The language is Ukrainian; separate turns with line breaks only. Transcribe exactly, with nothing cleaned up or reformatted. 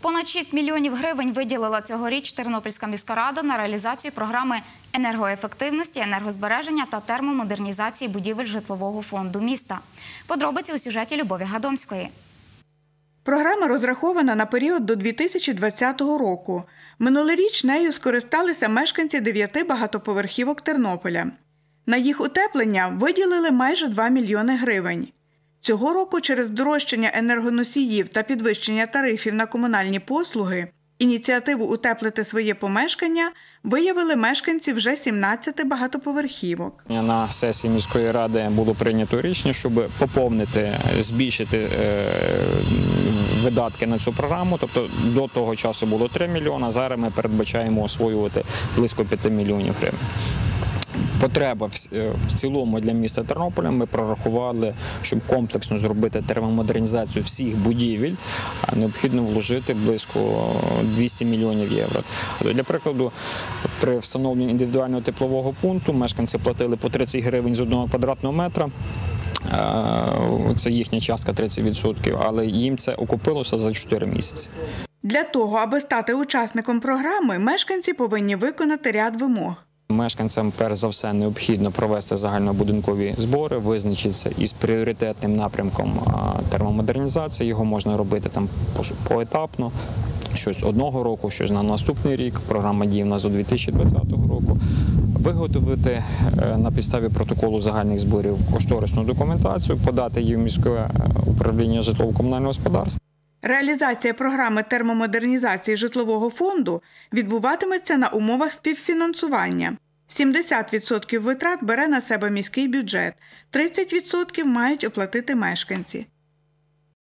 Понад шість мільйонів гривень виділила цьогоріч Тернопільська міська рада на реалізацію програми енергоефективності, енергозбереження та термомодернізації будівель житлового фонду міста. Подробиці у сюжеті Любові Гадомської.
Програма розрахована на період до дві тисячі двадцятого року. Минулоріч нею скористалися мешканці дев'яти багатоповерхівок Тернополя. На їх утеплення виділили майже два мільйони гривень. Цього року через здорожчання енергоносіїв та підвищення тарифів на комунальні послуги ініціативу утеплити своє помешкання виявили мешканці вже сімнадцяти багатоповерхівок.
На сесії міської ради було прийнято рішення, щоб поповнити, збільшити видатки на цю програму. Тобто до того часу було три мільйони, зараз ми передбачаємо освоювати близько п'яти мільйонів гривень. Потреба в цілому для міста Тернополя ми прорахували, щоб комплексно зробити термомодернізацію всіх будівель, необхідно вложити близько двісті мільйонів євро. Для прикладу, при встановленні індивідуального теплового пункту мешканці платили по тридцять гривень з одного квадратного метра. Це їхня частка тридцять відсотків, але їм це окупилося за чотири місяці.
Для того, аби стати учасником програми, мешканці повинні виконати ряд вимог.
Мешканцям, перш за все, необхідно провести загальнобудинкові збори, визначитися із пріоритетним напрямком термомодернізації. Його можна робити там поетапно, щось одного року, щось на наступний рік. Програма діє в нас до дві тисячі двадцятого року. Виготовити на підставі протоколу загальних зборів кошторисну документацію, подати її в міське управління житлово-комунального господарства.
Реалізація програми термомодернізації житлового фонду відбуватиметься на умовах співфінансування. сімдесят відсотків витрат бере на себе міський бюджет, тридцять відсотків мають оплатити мешканці.